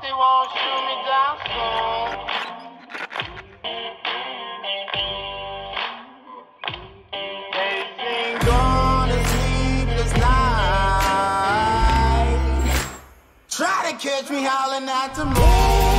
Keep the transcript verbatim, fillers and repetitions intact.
they won't shoot me down soon. They sing gonna sleepless night. Try to catch me howling at the moon.